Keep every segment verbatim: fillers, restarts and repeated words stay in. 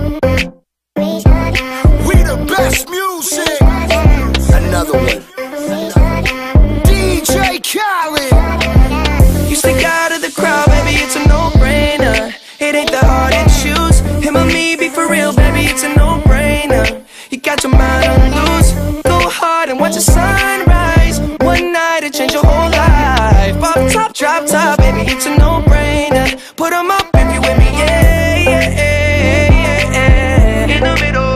We the best music. Another one. D J Khaled. You stick out of the crowd, baby, it's a no-brainer. It ain't that hard to choose. Him or me, be for real, baby, it's a no-brainer. You got your mind on loose. Go hard and watch the sunrise. One night it change your whole life. Pop top, drop top, baby, it's a no-brainer. Put 'em up if you with me, yeah, yeah, yeah, yeah, yeah. In the middle.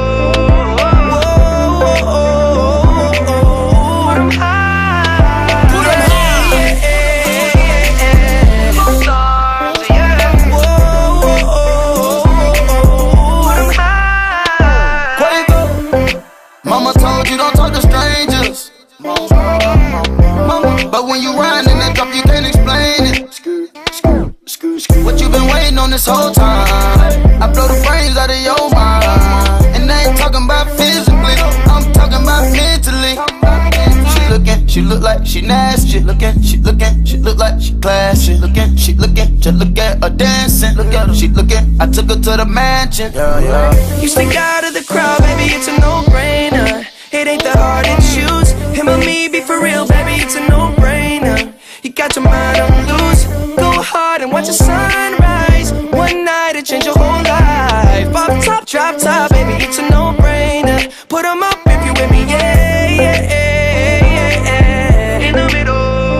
Mama told you don't talk to strangers. Mama, but when you ride in that drop, you can't explain it. What you been waiting on this whole time? I blow the brains out of your mind. And I ain't talking about physically, I'm talking about mentally. She looking, she look like she nasty. Looking, she looking, she look like she classy. Looking, she looking, just look at her dancing. Look at her, she looking, I took her to the mansion. Yeah, yeah. You stick out of the crowd, baby, it's a no-brainer. It ain't that hard to choose. Him or me, be for real, baby, it's a no-brainer. You got your mind on loose. Go hard and watch the sunrise. One night it change your whole life. Pop top, drop top, baby, it's a no-brainer. Put 'em up if you with me, yeah, yeah, yeah, yeah, yeah. In the middle.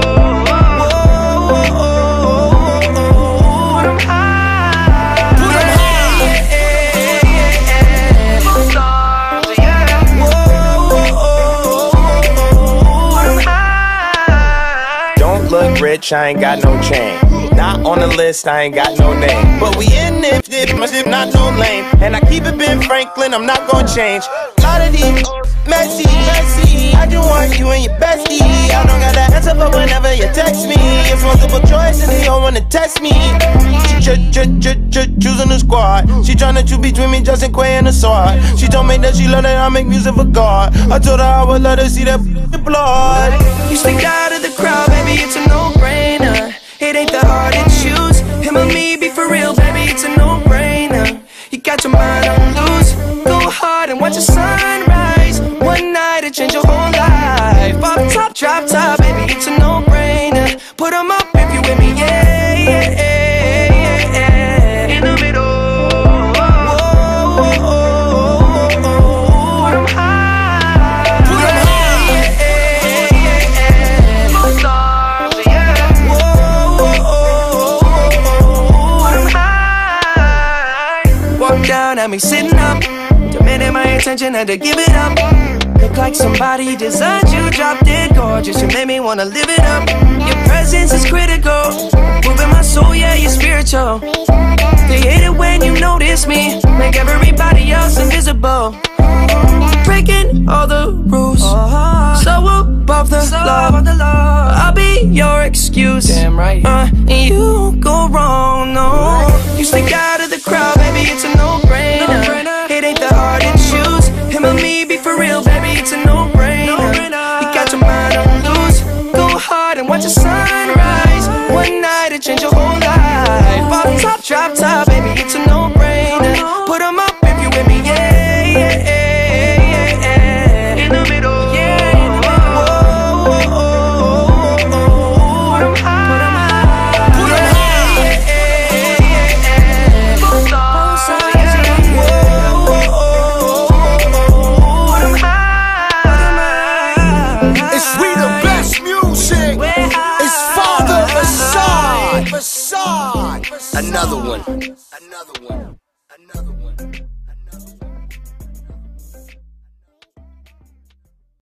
Look rich, I ain't got no chain. Not on the list, I ain't got no name. But we in it, it must have not no lame. And I keep it Ben Franklin, I'm not gonna change. Lot of these messy, messy. I just want you and your bestie. I don't got that answer, but whenever you text me, it's multiple choice and they don't wanna test me. She ch ch ch ch choosing the squad. She tryna choose between me, Justin Quay and the sword. She told me that she love that I make music for God. I told her I would let her see that blood. You stick out of the crowd, baby, it's a no-brainer. It ain't that hard to choose. Him or me, be for real, baby, it's a no-brainer. You got your mind on loose. Go hard and watch the sunrise. One night it change your whole life. Pop top, drop top, baby, it's a no-brainer. Put 'em up if you with me, yeah, yeah, yeah, yeah, yeah. In the middle. Down at me sitting up, demanding my attention, had to give it up. Look like somebody designed you, drop dead gorgeous. You made me wanna live it up. Your presence is critical, moving my soul, yeah, you're spiritual. They hate it when you notice me, make everybody else invisible. Breaking all the rules, so above the law. I'll be your excuse, damn right. Uh, and you go wrong, no. You stick out of the crowd, baby, it's a no-brainer. It ain't that hard to choose. Him or me, be for real, baby, it's a no-brainer. You got your mind on loose. Go hard and watch the sunrise. One night it change your whole life. Pop top, drop top, baby, it's a no-brainer. Put 'em up if you with me, yeah, yeah, yeah, yeah. In the middle, yeah, in the middle. Whoa, whoa, whoa, whoa. Put 'em high, put 'em high, yeah, yeah, yeah. Both sides, yeah. Whoa, whoa, whoa. Put 'em high, put 'em high. It's we the best music. It's Father Assad. Assad. Another one. Another one.